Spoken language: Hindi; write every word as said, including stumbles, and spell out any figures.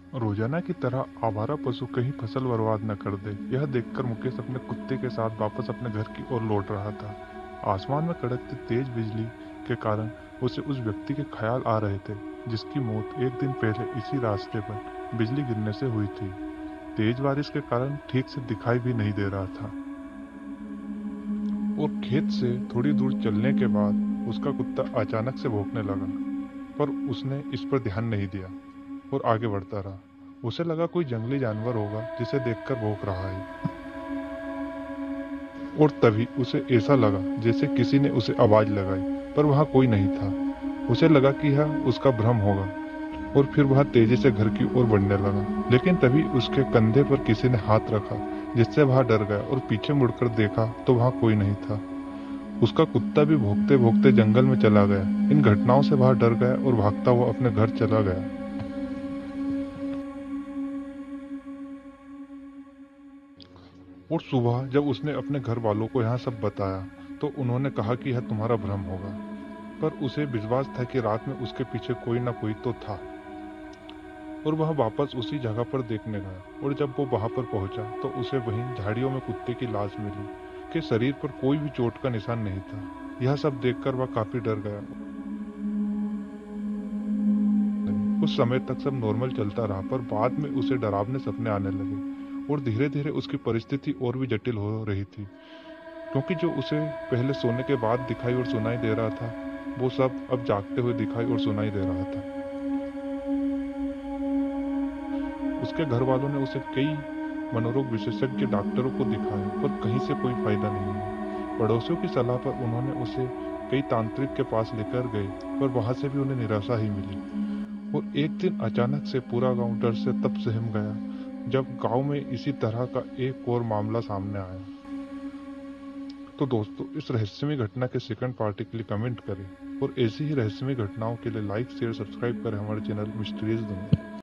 रोजाना की तरह आवारा पशु कहीं फसल बर्बाद न कर दे, यह देखकर मुकेश अपने कुत्ते के साथ वापस अपने घर की ओर लौट रहा था। आसमान में कड़कती तेज बिजली के कारण उसे उस व्यक्ति के ख्याल आ रहे थे जिसकी मौत एक दिन पहले इसी रास्ते पर बिजली गिरने से हुई थी। तेज बारिश के कारण ठीक से दिखाई भी नहीं दे रहा था और खेत से थोड़ी दूर चलने के बाद उसका कुत्ता अचानक से भौंकने लगा, पर उसने इस पर ध्यान नहीं दिया और आगे बढ़ता रहा। उसे लगा कोई जंगली जानवर होगा जिसे देखकर भौंक रहा है, और तभी उसे ऐसा लगा जैसे किसी ने उसे आवाज लगाई, पर वहां कोई नहीं था। उसे लगा कि यह उसका भ्रम होगा और फिर वह तेजी से घर की ओर बढ़ने लगा, लेकिन तभी उसके कंधे पर किसी ने हाथ रखा जिससे वह डर गया और पीछे मुड़कर देखा तो वहां कोई नहीं था। उसका कुत्ता भी भौंकते भौंकते जंगल में चला गया। इन घटनाओं से वह डर गया और भागता हुआ अपने घर चला गया। और सुबह जब उसने अपने घर वालों को यहाँ सब बताया तो उन्होंने कहा कि यह तुम्हारा भ्रम होगा, पर उसे विश्वास था कि रात में उसके पीछे कोई ना कोई तो था। और वह वापस उसी जगह पर देखने गया, और जब वो वहां पर पहुंचा तो उसे वहीं झाड़ियों में कुत्ते की लाश मिली कि शरीर पर कोई भी चोट का निशान नहीं था। यह सब देखकर वह काफी डर गया। कुछ समय तक सब नॉर्मल चलता रहा, पर बाद में उसे डरावने सपने आने लगे और धीरे धीरे उसकी परिस्थिति और भी जटिल हो रही थी, क्योंकि जो उसे पहले सोने के बाद दिखाई और सुनाई दे रहा था वो सब अब जागते हुए दिखाई और सुनाई दे रहा था। उसके घर वालों ने उसे कई मनोरोग विशेषज्ञ डॉक्टरों को दिखाया, पर कहीं से कोई फायदा नहीं हुआ। पड़ोसियों की सलाह पर उन्होंने उसे कई तांत्रिक के पास लेकर गए, पर वहां से भी उन्हें निराशा ही मिली। और एक दिन अचानक से पूरा गांव डर से तब सहम गया जब गांव में इसी तरह का एक और मामला सामने आया। तो दोस्तों, इस रहस्यमय घटना के सेकंड पार्ट के लिए कमेंट करें और ऐसी ही रहस्यमय घटनाओं के लिए लाइक शेयर सब्सक्राइब करें हमारे चैनल मिस्ट्रीज दुनिया।